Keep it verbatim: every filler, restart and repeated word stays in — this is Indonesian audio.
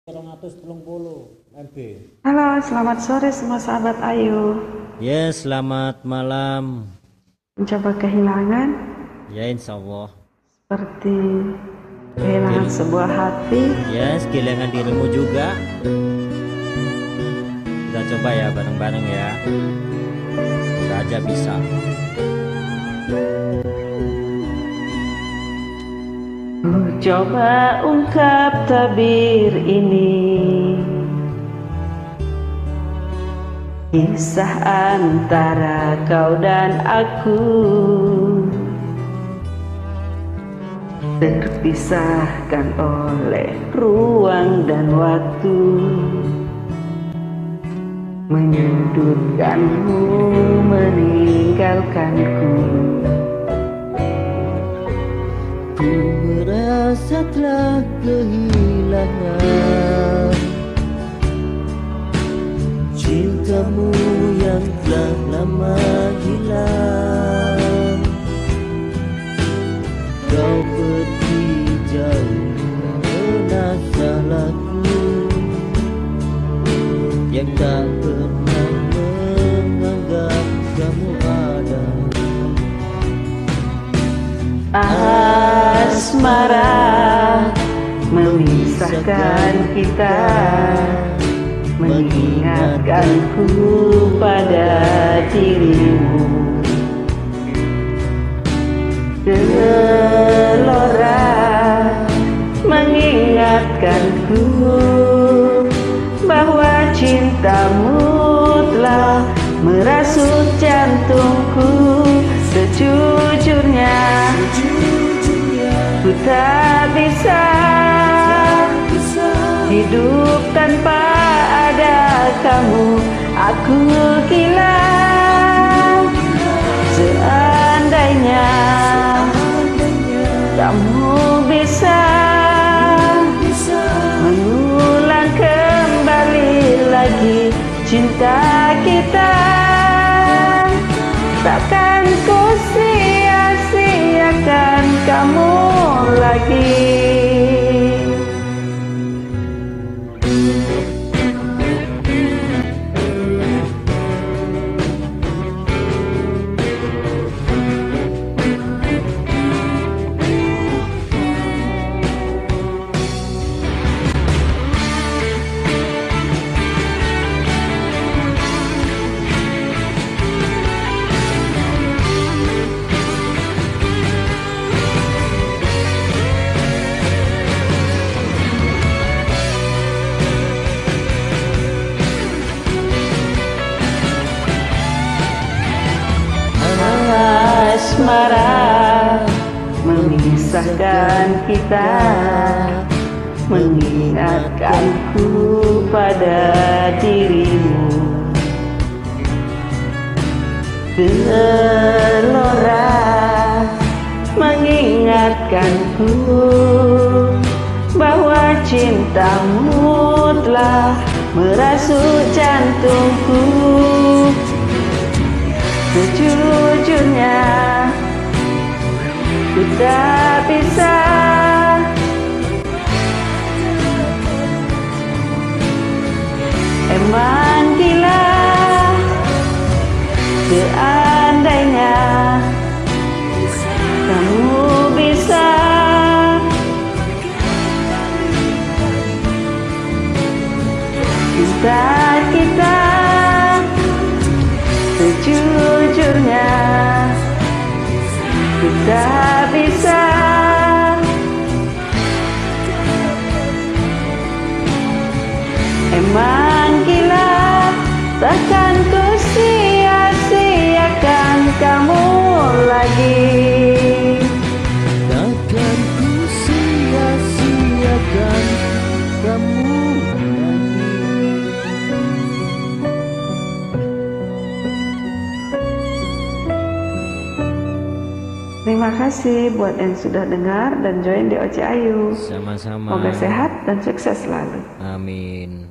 Halo, selamat sore semua sahabat Ayu. Ya, selamat malam. Mencoba kehilangan? Ya, insya Allah. Seperti kehilangan Dil sebuah hati. Ya, kehilangan dirimu juga. Kita coba ya bareng-bareng ya. Semoga aja bisa. Ku coba ungkap tabir ini, kisah antara kau dan aku, terpisahkan oleh ruang dan waktu, menyudutkanmu, meninggalkanku. Ku merasa telah kehilangan cintamu yang telah lama hilang. Kau pergi jauh karena salahku yang tak pernah menganggap kamu ada. Asmara memisahkan kita, mengingatkanku pada dirimu. Gelora mengingatkanku bahwa cintamu telah merasuk jantungku. Sejujurnya ku tak bisa hidup tanpa ada kamu. Aku gila seandainya kamu bisa mengulang kembali lagi cinta kita. Takkan ku sia-siakan kamu lagi. Asmara memisahkan kita, mengingatkanku pada dirimu. Gelora mengingatkanku bahwa cintamu telah merasuk jantungku. Sejujurnya ku tak bisa emang gila seandainya kamu bisa cinta kita. Sejujurnya ku tak bisa emang gila. Takkan ku sia-siakan kamu lagi. Takkan ku sia-siakan kamu lagi. Terima kasih buat yang sudah dengar dan join di O C Ayu. Sama-sama. Semoga sehat dan sukses selalu. Amin.